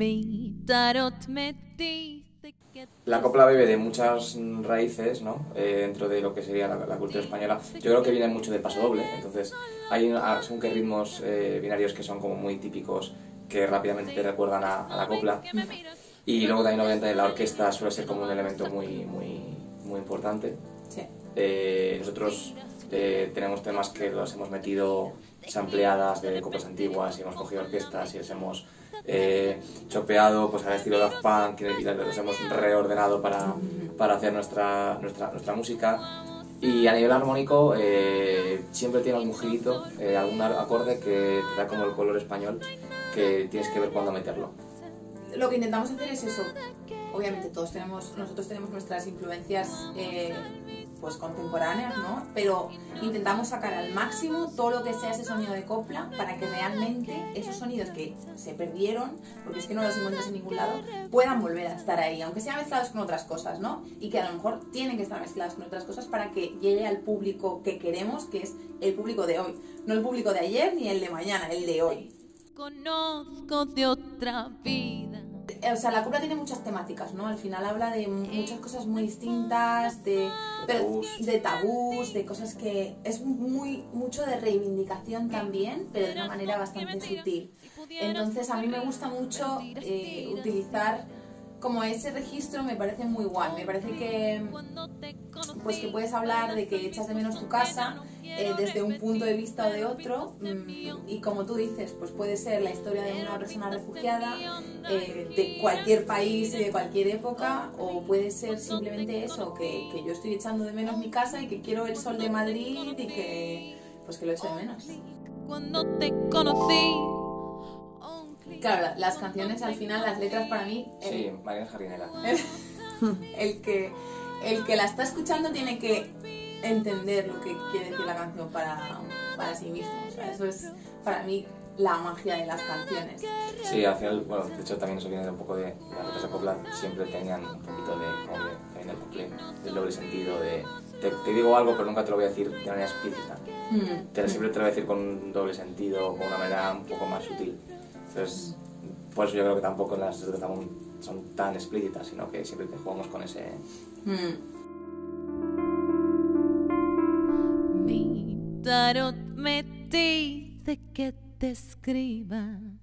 La copla bebe de muchas raíces, ¿no? Dentro de lo que sería la cultura española. Yo creo que viene mucho del paso doble, entonces hay según que ritmos binarios que son como muy típicos, que rápidamente te recuerdan a la copla. Y luego también obviamente la orquesta suele ser como un elemento muy importante. Sí. Nosotros tenemos temas que los hemos metido sampleadas de coplas antiguas y hemos cogido orquestas y les hemos chopeado pues al estilo Daft Punk y los hemos reordenado para hacer nuestra música. Y a nivel armónico siempre tiene algún girito, algún acorde que te da como el color español que tienes que ver cuándo meterlo. Lo que intentamos hacer es eso. Obviamente nosotros tenemos nuestras influencias pues contemporáneas, ¿no? Pero intentamos sacar al máximo todo lo que sea ese sonido de copla para que realmente esos sonidos que se perdieron, porque es que no los encuentras en ningún lado, puedan volver a estar ahí, aunque sean mezclados con otras cosas, ¿no? Y que a lo mejor tienen que estar mezclados con otras cosas para que llegue al público que queremos, que es el público de hoy, no el público de ayer ni el de mañana, el de hoy. Conozco de otra vida. O sea, la copla tiene muchas temáticas, ¿no? Al final habla de muchas cosas muy distintas, de tabús, de cosas que es mucho de reivindicación también, pero de una manera bastante sutil. Entonces a mí me gusta mucho utilizar como ese registro, me parece muy guay. Me parece que puedes hablar de que echas de menos tu casa desde un punto de vista o de otro, y como tú dices, pues puede ser la historia de una persona refugiada de cualquier país y de cualquier época, o puede ser simplemente eso, que yo estoy echando de menos mi casa y que quiero el sol de Madrid y que lo echo de menos. Cuando te conocí. Claro, las canciones al final, las letras para mí... Sí, María Jardinera. El que la está escuchando tiene que entender lo que quiere decir la canción para sí mismo. O sea, eso es para mí la magia de las canciones. Sí, al final, bueno, de hecho también eso viene un poco de las letras de copla, siempre tenían un poquito de bucle, del doble sentido, de te digo algo pero nunca te lo voy a decir de manera explícita. Siempre te lo voy a decir con un doble sentido, con una manera un poco más sutil. Entonces, por eso yo creo que tampoco las letras son tan explícitas, sino que siempre te jugamos con ese... Mi tarot me dice que te escriba